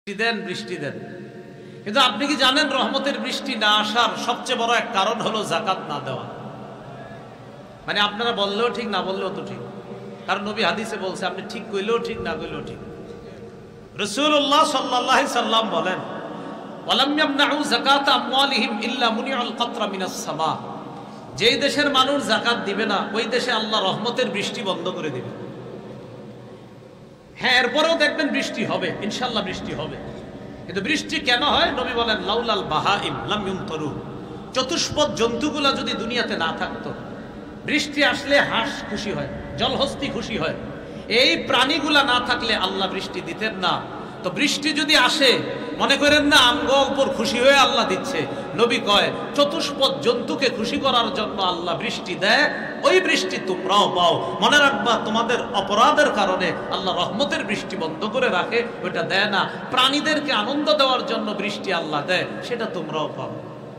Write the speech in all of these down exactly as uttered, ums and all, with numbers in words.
বৃষ্টি দেন বৃষ্টি দেন কিন্তু আপনি কি জানেন রহমতের বৃষ্টি না আসার সবচেয়ে বড় এক কারণ হলো যাকাত না দেওয়া। মানে আপনারা বললেও ঠিক না বললেও তো ঠিক, কারণ নবী হাদিসে বলছে আপনি ঠিক কইলেও ঠিক না কইলেও ঠিক। রাসূলুল্লাহ সাল্লাল্লাহু আলাইহি সাল্লাম বলেন ওয়ালাম ইয়ামনাউ যাকাত আমওয়ালিহিম ইল্লা মুনিআল কাতরা মিনাস সামা, যেই দেশের মানুষ যাকাত দিবে না ওই দেশে আল্লাহ রহমতের বৃষ্টি বন্ধ করে দিবে। হ্যাঁ, এরপরেও দেখবেন বৃষ্টি হবে, ইনশাআল্লাহ বৃষ্টি হবে, কিন্তু বৃষ্টি কেন হয় নবী বলেন লাউলাল বাহাইম লাম ইউমতারু, চতুষ্পদ জন্তুগুলা যদি দুনিয়াতে না থাকতো, বৃষ্টি আসলে হাঁস খুশি হয়, জলহস্তি খুশি হয়, এই প্রাণীগুলা না থাকলে আল্লাহ বৃষ্টি দিতেন না। তো বৃষ্টি যদি আসে মনে করেন না আমগো উপর খুশি হয়ে আল্লাহ দিচ্ছে, নবী কয় চতুষ্পদ জন্তুকে খুশি করার জন্য আল্লাহ বৃষ্টি দেয়, ওই বৃষ্টি তোমরাও পাও। মনে রাখবা তোমাদের অপরাধের কারণে আল্লাহ রহমতের বৃষ্টি বন্ধ করে রাখে, ওইটা দেয় না। প্রাণীদেরকে আনন্দ দেওয়ার জন্য বৃষ্টি আল্লাহ দেয়, সেটা তোমরাও পাও।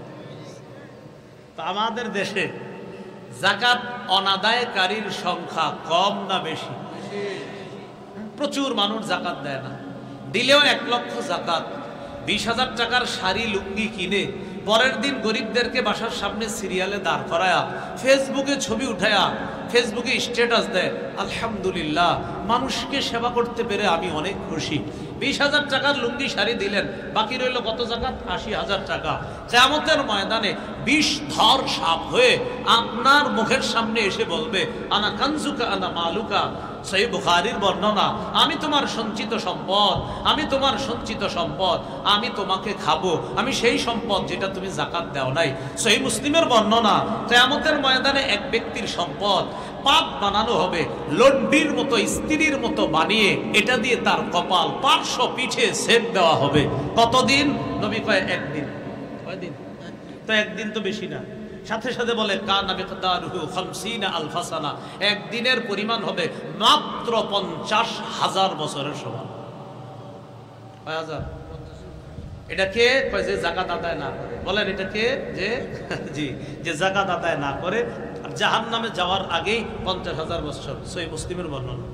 আমাদের দেশে যাকাত অনাদায়কারীর সংখ্যা কম না বেশি? প্রচুর মানুষ যাকাত দেয় না, দিলেও এক লক্ষ যাকাত, বিশ হাজার টাকার শাড়ি লুঙ্গি কিনে পরের দিন গরিবদেরকে বাসার সামনে সিরিয়ালে দাঁড় করায়া ফেসবুকে ছবি উঠায়া ফেসবুকে স্ট্যাটাস দেয় আলহামদুলিল্লাহ মানুষকে সেবা করতে পেরে আমি অনেক খুশি। বিশ হাজার টাকার লুঙ্গি শাড়ি দিলেন, বাকি রইল কত যাকাত? আশি হাজার টাকা। কিয়ামতের ময়দানে বিষ ধর সাপ হয়ে আপনার মুখের সামনে এসে বলবে আনা কানজুকা আনা মালুকা, সহিহ বুখারীর বর্ণনা, আমি তোমার সঞ্চিত সম্পদ, আমি তোমার সঞ্চিত সম্পদ, আমি তোমাকে খাবো, আমি সেই সম্পদ যেটা তুমি যাকাত দাও নাই। সহিহ মুসলিমের বর্ণনা, কিয়ামতের ময়দানে এক ব্যক্তির সম্পদ পাত বানানো হবে, লন্ডির মতো স্ত্রীর মতো বানিয়ে এটা দিয়ে তার কপাল পার্শ্ব পিঠে সেক দেওয়া হবে। কতদিন? নবী কয় একদিন। কয়দিন? তো একদিন তো বেশি না। সাথে সাথে বলে কানা মিকদারুহু খামসিনা আলফা সানা, একদিনের পরিমাণ হবে মাত্র পঞ্চাশ হাজার বছরের সমান। কয় হাজার? এটা কে? কয় যে যাকাত আদায় না করে। বলেন এটা কে? যে জি যে যাকাত আদায় না করে, আর জাহান্নামে যাওয়ার আগেই পঞ্চাশ হাজার বছর। সহিহ মুসলিমের বর্ণনা।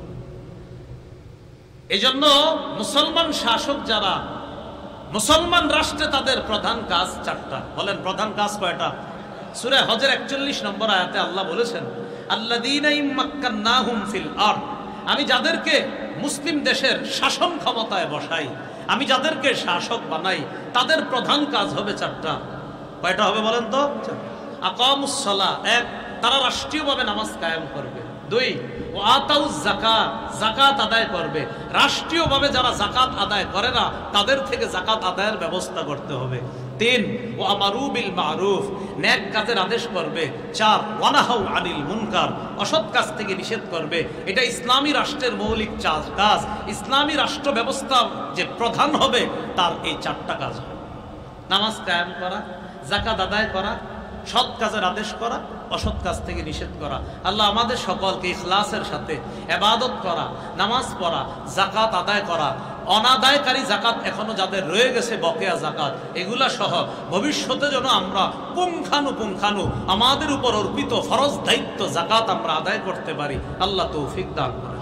এই জন্য মুসলমান শাসক যারা, মুসলমান রাষ্ট্রে তাদের প্রধান কাজ চারটা। বলেন প্রধান কাজ কয়টা? সূরা হজের একচল্লিশ নম্বর আয়াতে আল্লাহ বলেছেন আল্লাযীনা ইম্মাক্কান্নাহুম ফিল আরদ, আমি যাদেরকে মুসলিম দেশের শাসন ক্ষমতায় বসাই, আমি যাদেরকে শাসক বানাই, তাদের প্রধান কাজ হবে চারটা। কয়টা হবে বলেন তো? আকামুস সালাহ, এক, তারা রাষ্ট্রীয়ভাবে নামাজ কায়েম করবে। দুই, ও আতাউজ যাকাত, যাকাত আদায় করবে। রাষ্ট্রীয়ভাবে যারা যাকাত আদায় করে না তাদের থেকে যাকাত আদায়ের ব্যবস্থা করতে হবে। তিন, ও আমারু বিল মারুফ, নেক কাজের আদেশ করবে। চার, ওয়ানাহাউ আনিল মুনকার, অসৎ কাজ থেকে নিষেধ করবে। এটা ইসলামী রাষ্ট্রের মৌলিক কাজ। ইসলামী রাষ্ট্র ব্যবস্থা যে প্রধান হবে তার এই চারটা কাজ হবে: নামাজ কায়েম করা, যাকাত আদায় করা, সৎ কাজের আদেশ করা, অসৎ কাজ থেকে নিষেধ করা। আল্লাহ আমাদের সকলকে ইখলাসের সাথে ইবাদত করা, নামাজ পড়া, যাকাত আদায় করা, অনাদায়কারী যাকাত এখনো যাদের রয়ে গেছে বকেয়া যাকাত, এগুলা সহ ভবিষ্যতে যেন আমরা পুঙ্খানুপুঙ্খানু আমাদের উপর অর্পিত ফরজ দায়িত্ব যাকাত আমরা আদায় করতে পারি। আল্লাহ তৌফিক দান করেন।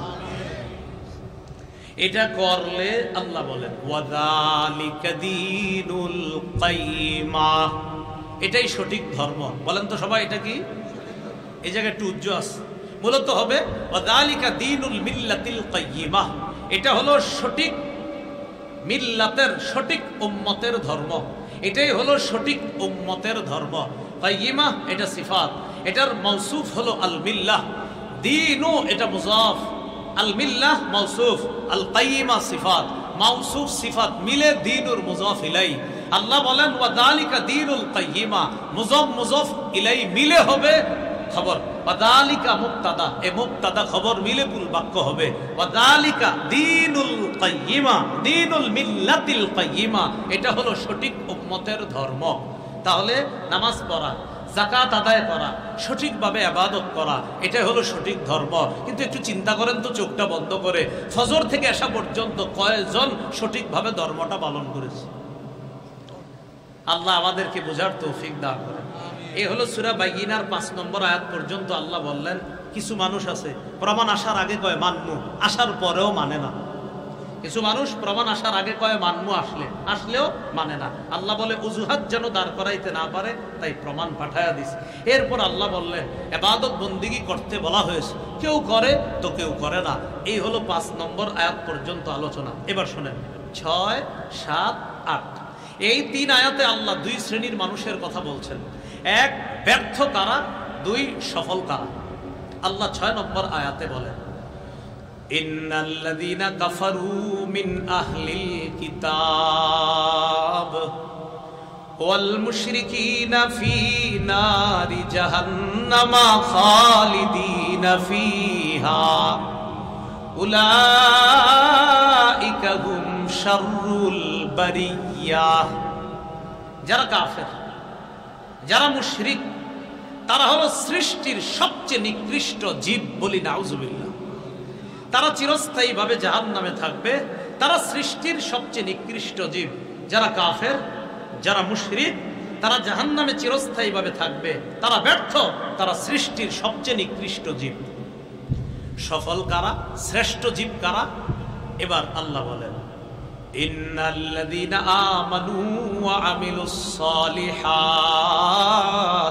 এটা করলে আল্লাহ বলেন ওয়াযালিকা দীনুল কাইয়্যিমা, এটাই সঠিক ধর্ম। বলেন তো সবাই এটা কি? এই জায়গায় একটু উজ্জ্বল আছে, মূলত হবে ওয়াযালিকা দীনুল মিল্লাতিল কাইয়্যিমা, এটা হলো সঠিক মিল্লাতের, সঠিক উম্মতের ধর্ম। এটাই হলো সঠিক উম্মতের ধর্ম। কাইয়্যিমা এটা সিফাত, এটার মওসুফ হলো আল মিল্লাহ। দীনু এটা মুযাফ, আল মিল্লাহ মওসুফ, আল কাইয়্যিমা সিফাত। মওসুফ সিফাত মিলে দীনুর মুযাফ ইলাই। আল্লাহ বলেন ওয়াযালিকা দীনুল কাইয়্যিমা, মুযাফ মুযাফ ইলাই মিলে হবে খবর। ওয়াযালিকা মুবতাদা, এ মুবতাদা খবর মিলে পুরো বাক্য হবে ওয়াযালিকা দীনুল কাইয়্যিমা, দীনুল মিল্লাতিল কাইয়্যিমা, এটা হলো সঠিক উম্মতের ধর্ম। তাহলে নামাজ পড়া, যাকাত আদায় করা, সঠিকভাবে ইবাদত করা, এটাই হলো সঠিক ধর্ম। কিন্তু একটু চিন্তা করেন তো, চোখটা বন্ধ করে ফজর থেকে আসা পর্যন্ত কয়জন সঠিকভাবে ধর্মটা পালন করেছে? আল্লাহ আমাদেরকে বোঝার তৌফিক দান করেন। এই হলো সূরা বাইয়িনার পাঁচ নম্বর আয়াত পর্যন্ত আল্লাহ বললেন কিছু মানুষ আছে প্রমাণ আসার আগে কয় মানমু, আসার পরেও মানে না। কিছু মানুষ প্রমাণ আসার আগে কয় মানমু, আসলে আসলেও মানে না। আল্লাহ বলে অজুহাত যেন দাঁড় করাইতে না পারে তাই প্রমাণ পাঠায়া দিস। এরপর আল্লাহ বললেন ইবাদত বন্দিগি করতে বলা হয়েছে, কেউ করে তো কেউ করে না। এই হলো পাঁচ নম্বর আয়াত পর্যন্ত আলোচনা। এবার শোনেন ছয় সাত আট এই তিন আয়াতে আল্লাহ দুই শ্রেণীর মানুষের কথা বলছেন। এক ব্যর্থ কারা, দুই সফল কারা। আল্লাহ ছয় নম্বর আয়াতে বলেন ইন্নাল্লাযীনা কাফারু মিন আহলিল কিতাব ওয়াল মুশরিকিনা ফি নারি জাহান্নামা খালিদিনা ফিহা উলাইকা হুম শাররুল বারিয়াহ। যারা কাফের, যারা মুশরিক, তারা হলো সৃষ্টির সবচেয়ে নিকৃষ্ট জীব, বলি নাউজুবিল্লাহ। তারা চিরস্থায়ীভাবে জাহান্নামে থাকবে। তারা সৃষ্টির সবচেয়ে নিকৃষ্ট জীব। যারা কাফের, যারা মুশরিক, তারা জাহান্নামে চিরস্থায়ীভাবে থাকবে। তারা ব্যর্থ, তারা সৃষ্টির সবচেয়ে নিকৃষ্ট জীব। সফল কারা, শ্রেষ্ঠ জীব কারা? এবার আল্লাহ বলেন ইন্নাল্লাযীনা আমানু ওয়া আমিলুস সালিহাত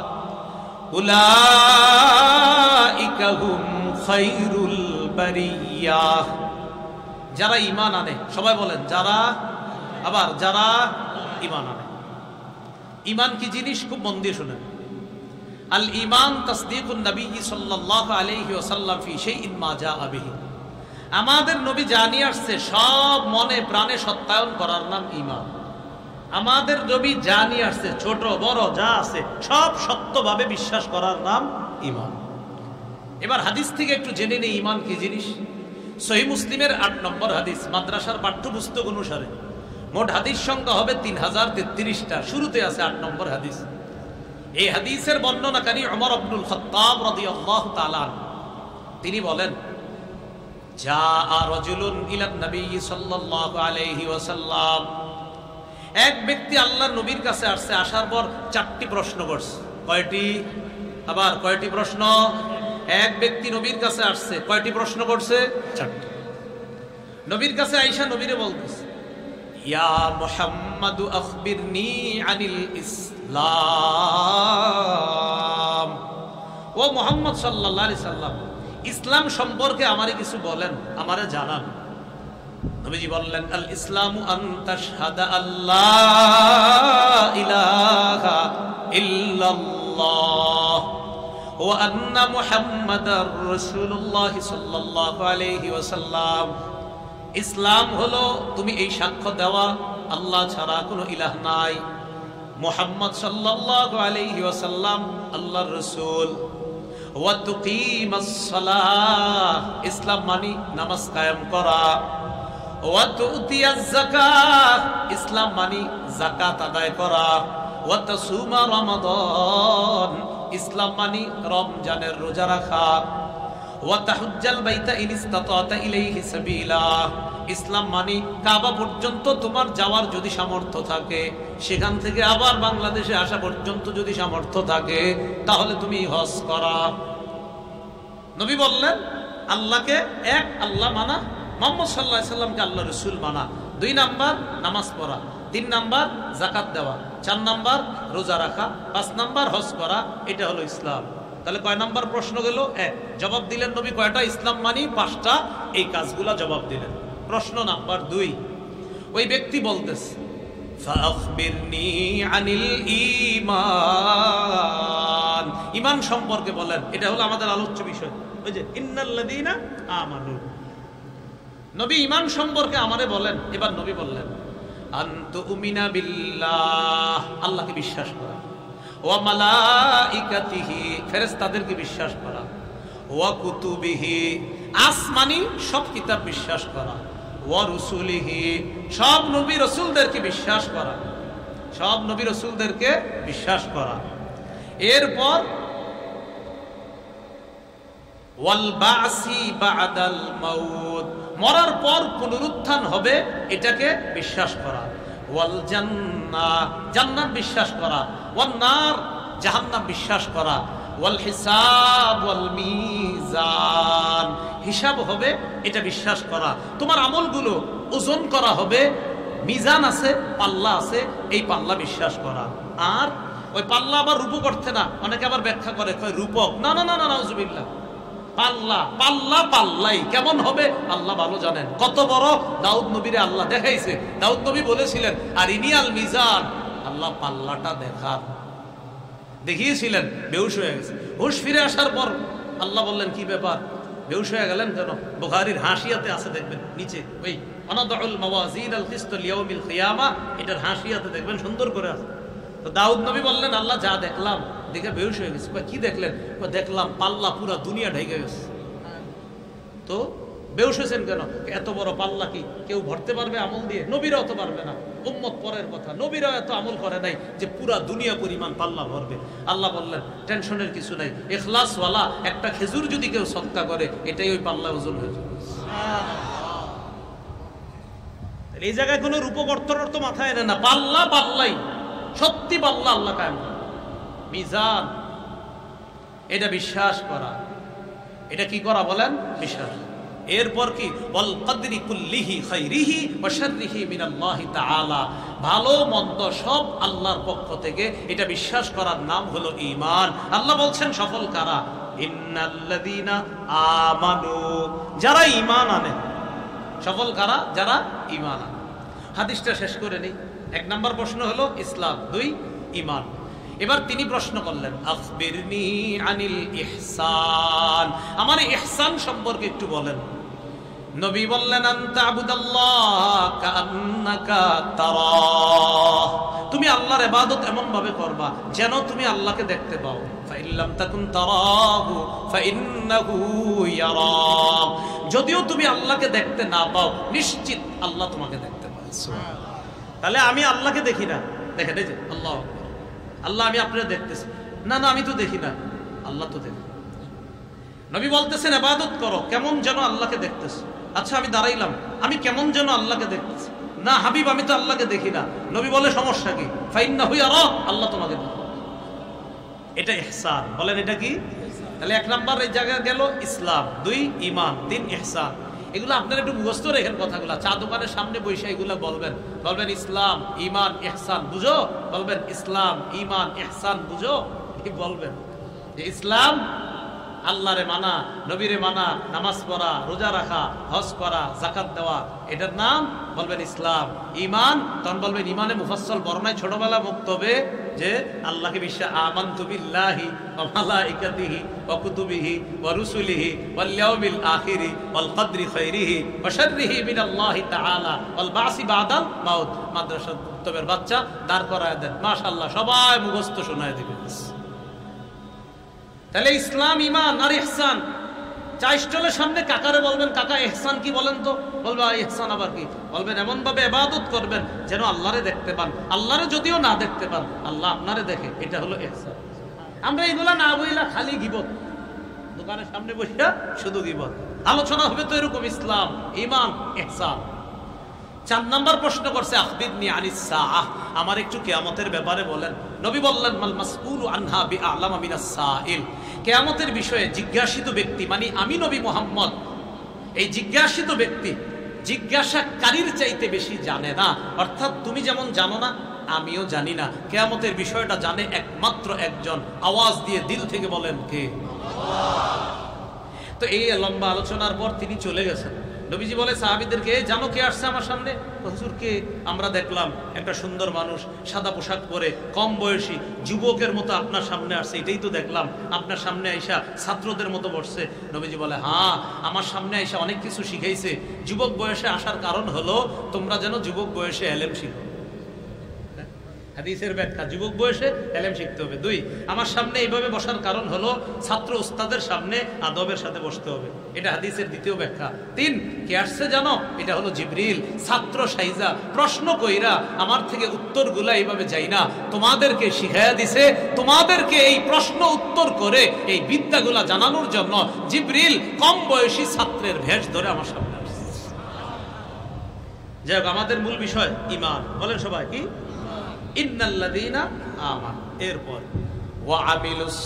উলাইকা হুম খায়রুল বারিয়াহ। যারা ঈমান আনে, সবাই বলেন যারা, আবার যারা ঈমান আনে। ঈমান কি জিনিস খুব মন দিয়ে শুনেন। আল ঈমান তাসদীকুন নবী সাল্লাল্লাহু আলাইহি ওয়াসাল্লাম ফি শাইইন মা জাআ বিহি। আমাদের নবী জানিয়ে আসছে সব মনে প্রাণে সত্যায়ন করার নাম ঈমান। আমাদের নবী জানিয়ে আসছে ছোট বড় যা আছে সব সত্যভাবে বিশ্বাস করার নাম ঈমান। এবার হাদিস থেকে একটু জেনে নেই ঈমান কি জিনিস। সহিহ মুসলিমের আট নম্বর হাদিস, মাদ্রাসার পাঠ্যপুস্তক অনুসারে মোট হাদিস সংখ্যা হবে তিন হাজার তেত্রিশটা। শুরুতে আছে আট নম্বর হাদিস। এই হাদিসের বর্ণনাকারী ওমর ইবনুল খাত্তাব রাদিয়াল্লাহু তাআলা তিনি বলেন জাআ রাজুলুন ইলা নবী সাল্লাল্লাহু আলাইহি ওয়াসাল্লাম। এক ব্যক্তি আল্লাহর নবীর কাছে আসছে, আসার পর চারটি প্রশ্ন করছে। কয়টি? আবার কয়টি প্রশ্ন? এক ব্যক্তি নবীর কাছে আসছে, কয়টি প্রশ্ন করছে? চারটি। নবীর কাছে আয়েশা নবীরে বলতেছে ইয়া মুহাম্মাদু আখবিরনি আনিল ইসলাম। ও মুহাম্মদ সাল্লাল্লাহু আলাইহি সাল্লাম, ইসলাম সম্পর্কে আমারে কিছু বলেন, আমারে জানান। নবীজি বললেন আল ইসলামু আন তাশহাদা আল্লাহ ইলাহা ইল্লাল্লাহ ওয়া আন্না মুহাম্মাদার রাসূলুল্লাহ সাল্লাল্লাহু আলাইহি ওয়াসাল্লাম। ইসলাম হলো তুমি এই সাক্ষ্য দেওয়া আল্লাহ ছাড়া কোনো ইলাহ নাই, মুহাম্মদ সাল্লাল্লাহু আলাইহি ওয়াসাল্লাম আল্লাহর রাসূল। ওয়া তুকিমাস সালাহ, ইসলাম মানে নামাজ কায়েম করা। ওয়া তুতিয়াজ যাকাত, ইসলাম মানে যাকাত আদায় করা। ওয়া তাসুমা রমাদান, ইসলাম মানে রমজানের রোজা রাখা। ওয়া তাহুজ্জাল বাইতা ইন ইসতাতাতা ইলাইহি সাবিলা, ইসলাম মানে কাবা পর্যন্ত তোমার যাওয়ার যদি সামর্থ্য থাকে, সেখান থেকে আবার বাংলাদেশে আসা পর্যন্ত যদি সামর্থ্য থাকে, তাহলে তুমি হজ করা। নবী বললেন আল্লাহকে এক আল্লাহ মানা, মুহাম্মদ সাল্লাল্লাহু আলাইহি সাল্লামকে আল্লাহ রাসূল মানা। দুই নাম্বার নামাজ পড়া, তিন নাম্বার যাকাত দেওয়া, চার নাম্বার রোজা রাখা, পাঁচ নাম্বার হজ করা। এটা হলো ইসলাম। তাহলে কয় নাম্বার প্রশ্ন গেল? এক। জবাব দিলেন নবী কয়টা? ইসলাম মানি পাঁচটা। এই কাজগুলা জবাব দিলেন। প্রশ্ন নাম্বার দুই, ওই ব্যক্তি বলতেছে ফাখবিরনি আনিল ঈমান, ঈমান সম্পর্কে বলেন। এটা হলো আমাদের আলোচ্য বিষয়। ওই যে ইন্নাল্লাযীনা আমানু, নবী ঈমান সম্পর্কে আমারে বলেন। এবার নবী বললেন আনতুমিনা বিল্লাহ, আল্লাহকে বিশ্বাস করা। ওয়া মালাইকাতিহি, ফেরেশতাদেরকে বিশ্বাস করা। ওয়া কুতুবিহি, আসমানি সব কিতাব বিশ্বাস করা। ওয়া রুসুলিহি, সব নবী রাসূলদেরকে বিশ্বাস করা। সব নবী রাসূলদেরকে বিশ্বাস করা। এরপর ওয়াল বাসি বাদাল মাউত, মরার পর পুনরুত্থান হবে, এটাকে বিশ্বাস করা। ওয়াল জান্নাহ, জান্নাত বিশ্বাস করা। ওয়ান নার, জাহান্নাম বিশ্বাস করা। ওয়াল হিসাব ওয়াল মিজান, হিসাব হবে এটা বিশ্বাস করা। তোমার আমলগুলো ওজন করা হবে, মিজান আছে, পাল্লা আছে, এই পাল্লা বিশ্বাস করা। আর ওই পাল্লা আবার রূপক অর্থে না, অনেকে আবার ব্যাখ্যা করে কয় রূপক, না না না না নাউজুবিল্লাহ, পাল্লা পাল্লা পাল্লাই কেমন হবে আল্লাহ ভালো জানেন। কত বড় দাউদ নবীরে আল্লাহ দেখাইছে। দাউদ নবী বলেছিলেন আর ইনিয়াল মিজান, আল্লাহ পাল্লাটা দেখান, দেখিয়েছিলেন, বেহুশ হয়ে গেছে। হুশ ফিরে আসার পর আল্লাহ বললেন কি ব্যাপার, বেহুশ হয়ে গেলেন কেন? বুখারীর হাসিয়াতে আছে দেখবেন নিচে, ওই ওয়ানাদউল মাওয়াজিন আল কিসত লিয়াউমিল কিয়ামা, এটার হাসিয়াতে দেখবেন সুন্দর করে আছে। তো দাউদ নবী বললেন আল্লাহ যা দেখলাম, দেখে বেহুশ হয়ে গেছে। কি দেখলেন? দেখলাম পাল্লা পুরা দুনিয়া ঢেকে গেছে। তো বেহুশ হয়েছেন কেন? এত বড় পাল্লা কি কেউ ভরতে পারবে আমল দিয়ে? নবীরাও তো পারবে না, উম্মত পরের কথা, নবীরাও এত আমল করে নাই যে পুরা দুনিয়া পরিমাণ পাল্লা ভরবে। আল্লাহ বললেন টেনশনের কিছু নাই, ইখলাসওয়ালা একটা খেজুর যদি কেউ সদকা করে এটাই ওই পাল্লা ওজন হয়ে যাবে। এই জায়গায় কোনো রূপক অর্থ অর্থ মাথায় এনে না, পাল্লা পাল্লাই, সত্যি পাল্লা আল্লাহ কায়েম করে। মিজান এটা বিশ্বাস করা, এটা কি করা বলেন? বিশ্বাস। এরপর কি? ওয়াল কদরি কুল্লিহি খাইরিহি ওয়া শাররিহি মিনাল্লাহি তাআলা, ভালো মন্দ সব আল্লাহর পক্ষ থেকে, এটা বিশ্বাস করার নাম হলো ঈমান। আল্লাহ বলছেন সফল কারা? ইন্নাল্লাযীনা আমানু, যারা ঈমান আনে। সফল কারা? যারা ঈমান আনে। হাদিসটা শেষ করে নেই। এক নাম্বার প্রশ্ন হলো ইসলাম, দুই ঈমান। এবার তিনি প্রশ্ন করলেন আখবিরনি আনিল ইহসান, আমার ইহসান সম্পর্কে একটু বলেন। নবী বললেন আনতা আবুদাল্লাহ কাআন্নাকা তারাহ, তুমি আল্লাহর ইবাদত এমন ভাবে করবা যেন তুমি আল্লাহকে দেখতে পাও। ফাইল্লাম তাকুন তারাহু ফাইন্নাহু ইয়ারাক, যদিও তুমি আল্লাহকে দেখতে না পাও নিশ্চিত আল্লাহ তোমাকে দেখতে পায়। সুবহানাল্লাহ। তাহলে আমি আল্লাহকে দেখি না, দেখেন এই যে আল্লাহ আল্লাহ আমি আপনারা দেখতেছি, না না আমি তো দেখি না, আল্লাহ তো দেখি। নবী বলতেছেন ইবাদত করো কেমন যেন আল্লাহকে দেখতেছি। আচ্ছা আমি দাঁড়াইলাম, আমি কেমন যেন আল্লাহকে দেখতেছি, না হাবিব আমি তো আল্লাহকে দেখি না। নবী বলে সমস্যা কি? ফাইন্নাহু ইয়ারাক, আল্লাহ তোমাকে দেখে। এটা ইহসান। বলেন এটা কি? তাহলে এক নাম্বার এই জায়গায় গেল ইসলাম, দুই ঈমান, তিন ইহসান। এগুলো আপনারা একটু মুখস্থ রেখেন কথাগুলো, চা দোকানের সামনে বসে এগুলো বলবেন। বলবেন ইসলাম ঈমান ইহসান বুঝো, বলবেন ইসলাম ঈমান ইহসান বুঝো, কি বলবেন? যে ইসলাম আল্লাহরে মানা, নবীরে মানা, নামাজ পড়া, রোজা রাখা, হজ করা, যাকাত দেওয়া, এটার নাম বলবেন ইসলাম। ঈমান তখন বলবেন ঈমানে মুফাসসাল বর্ণায় ছোটবেলা মুক্তবে যে আল্লাহকে বিশ্বাস, আমানতু বিল্লাহি ওয়া মালাইকাতিহি ওয়া কুতুবিহি ওয়া রুসুলিহি ওয়াল ইয়াউমিল আখিরি ওয়াল কদরি খাইরিহি ওয়া শাররিহি মিনাল্লাহি তাআলা ওয়াল বাসি বাদাল মাউত। মাদ্রাসার তবের বাচ্চা দাঁড় করায় দেন, মাশাআল্লাহ সবাই মুখস্থ শোনায় দিবেন। তাহলে ইসলাম ঈমান আর ইহসান। চা স্টলের সামনে কাকারে বলবেন কাকা ইহসান কি বলেন তো? বলবে ইহসান আবার কি? বলবেন এমন ভাবে ইবাদত করবেন যেন আল্লাহরে দেখতে পান, আল্লাহরে যদিও না দেখতে পান আল্লাহ আপনারে দেখে, এটা হলো ইহসান। আমরা এগুলা না বইলা খালি গীবত, দোকানের সামনে বসিয়া শুধু গীবত, আলোচনা হবে তো এরকম ইসলাম ঈমান ইহসান। চার নাম্বার প্রশ্ন করছে আখবিরনি আনিস সাআহ, আমার একটু কিয়ামতের ব্যাপারে বলেন। নবী বললেন মাল মাসউলু আনহা বিআলামা মিনাস সাইল, কিয়ামতের বিষয়ে জিজ্ঞাসিত ব্যক্তি মানে আমি নবী মুহাম্মদ, এই জিজ্ঞাসিত ব্যক্তি জিজ্ঞাসাকারীর চাইতে বেশি জানে না। অর্থাৎ তুমি যেমন জানো না আমিও জানি না, কিয়ামতের বিষয়টা জানে একমাত্র একজন। আওয়াজ দিয়ে দিল থেকে বলেন কে? আল্লাহ। তো এই লম্বা আলোচনার পর তিনি চলে গেছেন। নবীজি বলে সাহাবীদেরকে জানো কে আসছে আমার সামনে? হুজুরকে আমরা দেখলাম একটা সুন্দর মানুষ সাদা পোশাক পরে কম বয়সী যুবকের মতো আপনার সামনে আসছে, এটাই তো দেখলাম। আপনার সামনে আইসা ছাত্রদের মতো বসছে। নবীজি বলে হ্যাঁ আমার সামনে আইসা অনেক কিছু শিখাইছে। যুবক বয়সে আসার কারণ হলো তোমরা যেন যুবক বয়সে এলেম শিখো। হাদিসের ব্যাখ্যা, যুবক বয়সে এলেম শিখতে হবে। দুই, আমার সামনে এইভাবে বসার কারণ হলো ছাত্র উস্তাদের সামনে আদবের সাথে বসতে হবে, এটা হাদিসের দ্বিতীয় ব্যাখ্যা। তিন, কে আসছে জানো? এটা হলো জিবরিল, ছাত্র সাইজা প্রশ্ন কইরা আমার থেকে উত্তরগুলা এইভাবে যাই না, তোমাদেরকে শিখাইয়া দিছে, তোমাদেরকে এই প্রশ্ন উত্তর করে এই বিদ্যাগুলা জানানোর জন্য জিবরিল কম বয়সী ছাত্রের ভেষ ধরে আমার সামনে আসছে। যাই হোক, আমাদের মূল বিষয় ঈমান। বলেন সবাই কি? ইন্নাল্লাযীনা আমানু। এরপর ওয়া আমিলুস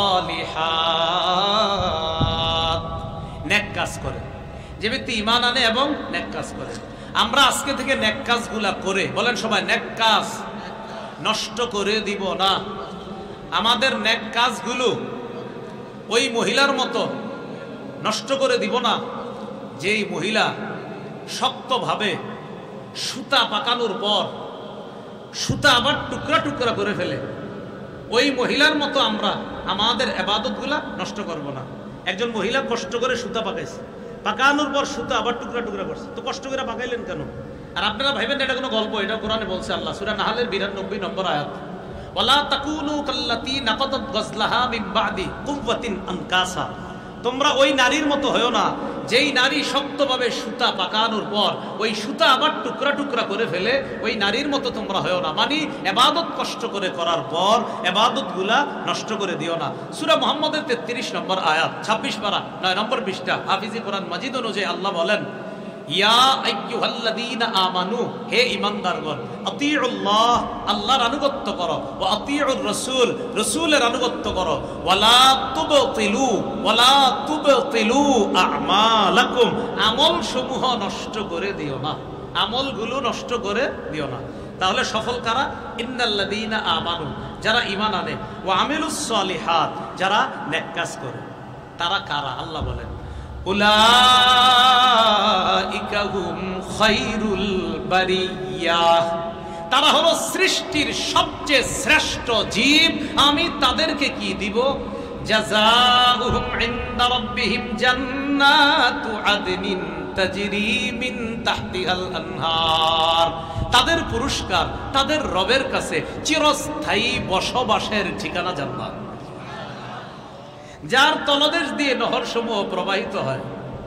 সালিহাত, নেক কাজ করে। যে ব্যক্তি ঈমান আনে এবং নেক কাজ করে। আমরা আজকে থেকে নেক কাজগুলা করে, বলেন সবাই, নেক কাজ নষ্ট করে দিব না। আমাদের নেক কাজগুলো ওই মহিলার মতো নষ্ট করে দিব না, যেই মহিলা শক্তভাবে সুতা পাকানোর পর সুতা আবার টুকরা টুকরা করে ফেলে। ওই মহিলার মতো আমরা আমাদের ইবাদতগুলা নষ্ট করব না। একজন মহিলা কষ্ট করে সুতা পাকাইছে, পাকানোর পর সুতা আবার টুকরা টুকরা করছে, তো কষ্ট করে পাকাইলেন কেন? আর আপনারা ভাইবেন এটা কোনো গল্প, এটা কোরআনে বলছে আল্লাহ, সূরা নাহলের বিরানব্বই নম্বর আয়াত, ওয়ালা তাকুনু কাল্লাতী নাকাদাত গাজলাহা মিন বাদি কুওয়াতিন আনকাসা। তোমরা ওই নারীর মতো হয়ো না যেই নারী শক্তভাবে সুতা পাকানোর পর ওই সুতা আবার টুকরা টুকরা করে ফেলে, ওই নারীর মতো তোমরা হয়ো না। মানে ইবাদত কষ্ট করে করার পর ইবাদতগুলা নষ্ট করে দিও না। সূরা মুহাম্মদের তেত্রিশ নম্বর আয়াত, ছাব্বিশ পারা নয় নম্বর পৃষ্ঠা, হাফিজি কোরআন মাজিদ অনুযায়ী আল্লাহ বলেন, ইয়া আইয়ুহাল্লাযীনা আমানু, হে ঈমানদারগণ, আতিউল্লাহ, আল্লাহর আনুগত্য করো, ওয়া আতিউর রাসূল, রাসূলের আনুগত্য করো, ওয়ালা তুবতিলু ওয়ালা তুবতিলু আমালাকুম, আমল সমূহ নষ্ট করে দিও না, আমলগুলো নষ্ট করে দিও না। তাহলে সফল কারা? ইন্নাল্লাযীনা আমানু, যারা ঈমান আনে, ওয়া আমিলুস সালিহাত, যারা নেক কাজ করে। তারা কারা? আল্লাহ বলেন, উলাইকা হুম খায়রুল বারিয়াহ, তারা হলো সৃষ্টির সবচেয়ে শ্রেষ্ঠ জীব। আমি তাদেরকে কি দিব? জাযাউহুম ইনদা রাব্বিহিম জান্নাতু আদনিন তাজরি মিন তাহতিহাল আনহার, তাদের পুরস্কার তাদের রবের কাছে চিরস্থায়ী বসবাসের ঠিকানা জান্নাত, যার তলদেশ দিয়ে নহর সমূহ প্রবাহিত হয়।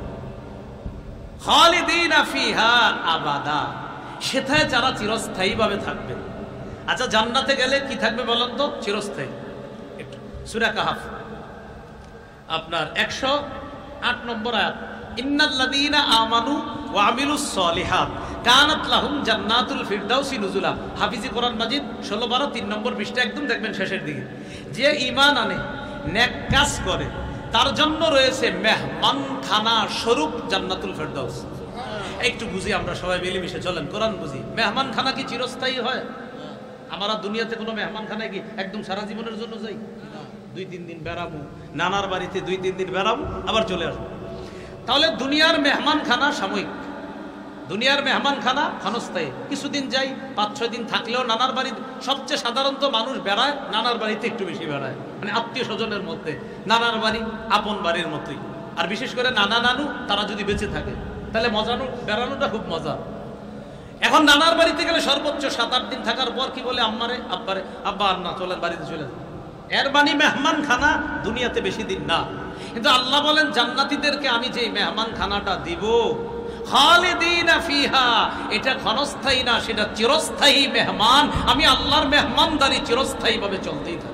খালিদিনা ফিহা আবাদা, সেথায় যারা চিরস্থায়ী ভাবে থাকবে। আচ্ছা, জান্নাতে গেলে কি থাকবে বলেন তো? চিরস্থায়ী। সূরা কাহাফ আপনার একশো আট নম্বর আয়াত, ইন্নাল্লাযীনা আমানু ওয়া আমিলুস সালিহাত কানাত লাহুম জান্নাতুল ফিরদাউসি নুজুলা। হাফিজি কোরআন মাজিদ ষোলো বারো তিন নম্বর পৃষ্ঠা, একদম দেখবেন শেষের দিকে। যে ঈমান আনে, নেক কাজ করে, তার জন্য রয়েছে মেহমানখানা স্বরূপ জান্নাতুল ফিরদাউস। একটু বুঝি আমরা সবাই মিলেমিশে, চলেন কোরআন বুঝি। মেহমানখানা কি চিরস্থায়ী হয়? আমরা দুনিয়াতে কোনো মেহমানখানায় কি একদম সারা জীবনের জন্য যাই? দুই তিন দিন বেড়াবো, নানার বাড়িতে দুই তিন দিন বেড়াবো, আবার চলে আসবো। তাহলে দুনিয়ার মেহমানখানা সাময়িক, দুনিয়ার মেহমানখানা ক্ষণস্থায়ী। কিছুদিন যাই, পাঁচ ছয় দিন থাকলেও নানার বাড়ি, সবচেয়ে সাধারণত মানুষ বেড়ায় নানার বাড়িতে একটু বেশি বেড়ায়, মানে আত্মীয় স্বজনের মধ্যে নানার বাড়ি আপন বাড়ির মতোই। আর বিশেষ করে নানা নানু তারা যদি বেঁচে থাকে, তাহলে মজানো বেড়ানোটা খুব মজা। এখন নানার বাড়িতে গেলে সর্বোচ্চ সাত আট দিন থাকার পর কি বলে, আম্মারে আব্বারে, আব্বা আর না, চলেন বাড়িতে চলে যান। এর মানে মেহমানখানা দুনিয়াতে বেশি দিন না। কিন্তু আল্লাহ বলেন, জান্নাতীদেরকে আমি যে মেহমানখানাটা দিব, খালিদিনা ফিহা, এটা ক্ষণস্থায়ী না, সেটা চিরস্থায়ী মেহমান। আমি আল্লাহর মেহমানদারি চিরস্থায়ী ভাবে চলতেই থাকি।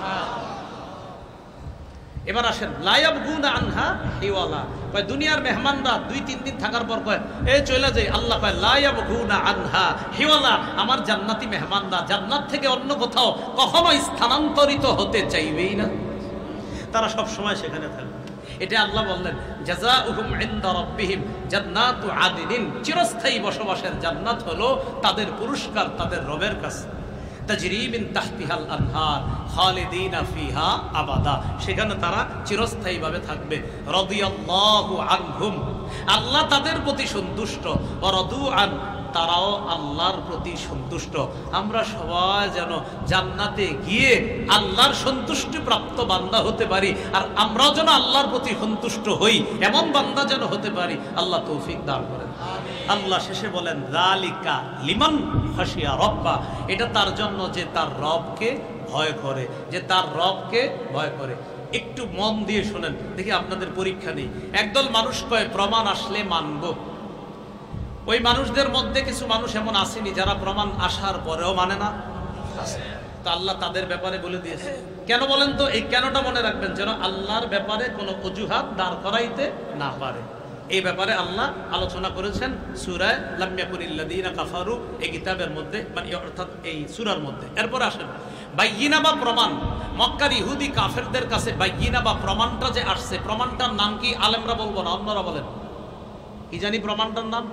এবার আসেন, লা ইয়াবগুনা আনহা হিওয়ালা, কয় দুনিয়ার মেহমানরা দুই তিন দিন থাকার পর কয় এ চলে যায়। আল্লাহ কয় লা ইয়াবগুনা আনহা হিওয়ালা, আমার জান্নাতি মেহমানরা জান্নাত থেকে অন্য কোথাও কখনো স্থানান্তরিত হতে চাইবেই না, তারা সব সময় সেখানে থাকবে। এটা আল্লাহ বললেন, জাযাউহুম ইনদা রাব্বিহিম জান্নাতু আদনিন, চিরস্থায়ী বসবাসের জান্নাত হলো তাদের পুরস্কার তাদের রবের কাছে। তাজরি মিন তাহতিহাল আনহার খালিদিনা ফিহা আবাদা, সেখানে তারা চিরস্থায়ী ভাবে থাকবে। রাদিয়াল্লাহু আনহুম, আল্লাহ তাদের প্রতি সন্তুষ্ট। ওয়া রাদু আন, তারাও আল্লাহর প্রতি সন্তুষ্ট। আমরা সবাই যেন জান্নাতে গিয়ে আল্লাহর সন্তুষ্টি প্রাপ্ত বান্দা হতে পারি, আর আমরাও যেন আল্লাহর প্রতি সন্তুষ্ট হই, এমন বান্দা যেন হতে পারি। আল্লাহ তৌফিক দান করেন। আল্লাহ শেষে বলেন, যালিকা লিমান খাশিয়া রাব্বা, এটা তার জন্য যে তার রবকে ভয় করে, যে তার রবকে ভয় করে। একটু মন দিয়ে শোনেন, দেখি আপনাদের পরীক্ষা নেই। একদল মানুষ কয় প্রমাণ আসলে মানব। ওই মানুষদের মধ্যে কিছু মানুষ এমন আসেনি যারা প্রমাণ আসার পরেও মানে না? তো আল্লাহ তাদের ব্যাপারে বলে দিয়েছে। কেন বলেন তো? এই কেনটা মনে রাখবেন, যেন আল্লাহর ব্যাপারে কোনো অজুহাত দাঁড় করাইতে না পারে। এই ব্যাপারে আল্লাহ আলোচনা করেছেন সূরা লাম ইয়াকুনিল্লাযীনা কাফারু এই কিতাবের মধ্যে, মানে অর্থাৎ এই সূরার মধ্যে। এরপর আসেন বাইয়িনা বা প্রমাণ। মক্কার ইহুদি কাফেরদের কাছে বাইয়িনা বা প্রমাণটা যে আসছে, প্রমাণটার নাম কি? আলেমরা বলবো না, অন্যরা বলেন কি জানি প্রমাণটার নাম?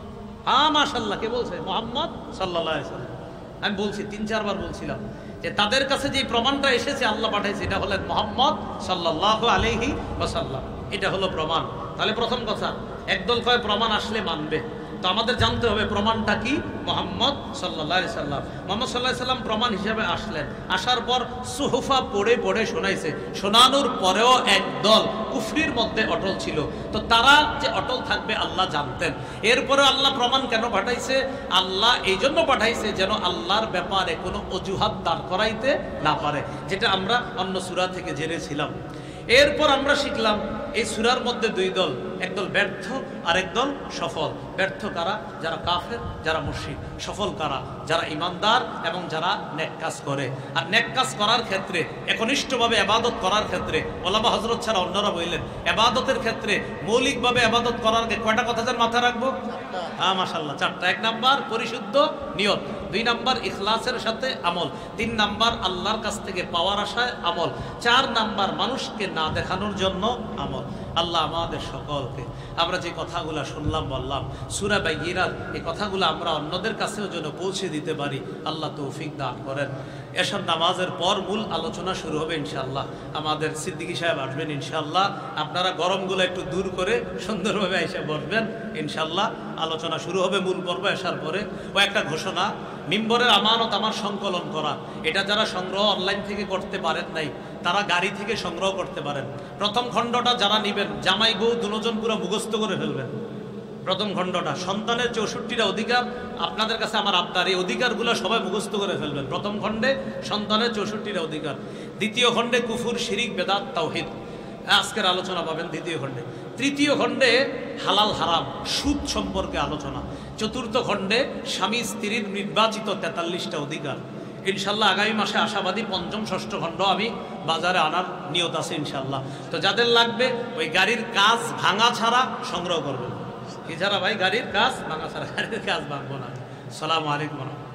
হ্যাঁ মাশাআল্লাহ, কে বলছে? মুহাম্মদ সাল্লাল্লাহু আলাইহি ওয়াসাল্লাম। আমি বলছি, তিন চারবার বলছিলাম যে তাদের কাছে যে প্রমাণটা এসেছে আল্লাহ পাঠাইছে, এটা হলেন মুহাম্মদ সাল্লাল্লাহু আলাইহি ওয়াসাল্লাম। এটা হলো প্রমাণ। তাহলে প্রথম কথা, একদল কয় প্রমাণ আসলে মানবে, তো আমাদের জানতে হবে প্রমাণটা কি? মুহাম্মদ সাল্লাল্লাহু আলাইহি সাল্লাম। মুহাম্মদ সাল্লাল্লাহু আলাইহি সাল্লাম প্রমাণ হিসেবে আসলেন। আসার পর সুহুফা পড়ে পড়ে শোনাইছে। শোনানোর পরেও একদল কুফরির মধ্যে অটল ছিল, তো তারা যে অটল থাকবে আল্লাহ জানতেন। এরপরে আল্লাহ প্রমাণ কেন পাঠাইছে? আল্লাহ এই জন্য পাঠাইছে যেন আল্লাহর ব্যাপারে কোনো অজুহাত দাঁড় করাইতে না পারে, যেটা আমরা অন্য সূরা থেকে জেনেছিলাম। এরপর আমরা শিখলাম এই সূরার মধ্যে দুই দল, একদল ব্যর্থ আর একদল সফল। ব্যর্থ কারা? যারা কাফের, যারা মুশরিক। সফল কারা? যারা ইমানদার এবং যারা নেক কাজ করে। আর নেক কাজ করার ক্ষেত্রে, একনিষ্ঠভাবে ইবাদত করার ক্ষেত্রে, ওলামা হযরত ছাড়া অন্যরা বললেন ইবাদতের ক্ষেত্রে মৌলিকভাবে ইবাদত করার আগে কয়টা কথা যেন মাথায় রাখবো? হ্যাঁ মাশাআল্লাহ, চারটা। এক নাম্বার পরিশুদ্ধ নিয়ত, দুই নাম্বার ইখলাসের সাথে আমল, তিন নাম্বার আল্লাহর কাছ থেকে পাওয়ার আশায় আমল, চার নাম্বার মানুষকে না দেখানোর জন্য আমল। আল্লাহ আমাদের সকলকে, আমরা যে কথাগুলো শুনলাম বললাম সূরা বাইয়িনার, এই কথাগুলো আমরা অন্যদের কাছেও যেন পৌঁছে দিতে পারি, আল্লাহ তৌফিক দান করেন। এসব নামাজের পর মূল আলোচনা শুরু হবে ইনশাআল্লাহ। আমাদের সিদ্দিকী সাহেব আসবেন ইনশাআল্লাহ। আপনারা গরমগুলো একটু দূর করে সুন্দরভাবে এসে বসবেন ইনশাআল্লাহ। আলোচনা শুরু হবে মূল পর্ব আসার পরে। ও একটা ঘোষণা, মিম্বরের আমানত আমার সংকলন করা, এটা যারা সংগ্রহ অনলাইন থেকে করতে পারেন নাই তারা গাড়ি থেকে সংগ্রহ করতে পারেন। প্রথম খণ্ডটা যারা নেবেন, জামাই বউ দুজন পুরো মুখস্থ করে ফেলবেন। প্রথম খণ্ডটা সন্তানের চৌষট্টিটা অধিকার, আপনাদের কাছে আমার আবদার, এই অধিকারগুলো সবাই মুখস্থ করে ফেলবেন। প্রথম খণ্ডে সন্তানের চৌষট্টিটা অধিকার, দ্বিতীয় খণ্ডে কুফুর, শিরিক, বেদাত, তাওহীদ, আজকের আলোচনা পাবেন দ্বিতীয় খণ্ডে। তৃতীয় খণ্ডে হালাল হারাম, সুদ সম্পর্কে আলোচনা। চতুর্থ খণ্ডে স্বামী স্ত্রীর নির্বাচিত তেতাল্লিশটা অধিকার। ইনশাল্লাহ আগামী মাসে আশাবাদী পঞ্চম ষষ্ঠ খণ্ড আমি বাজারে আনার নিয়ত আছে ইনশাল্লাহ। তো যাদের লাগবে ওই গাড়ির কাজ ভাঙা ছাড়া সংগ্রহ করবেন। এছাড়া ভাই গাড়ির কাজ ভাঙা ছাড়া, গাড়ির কাজ ভাঙবো না। আসসালামু আলাইকুম।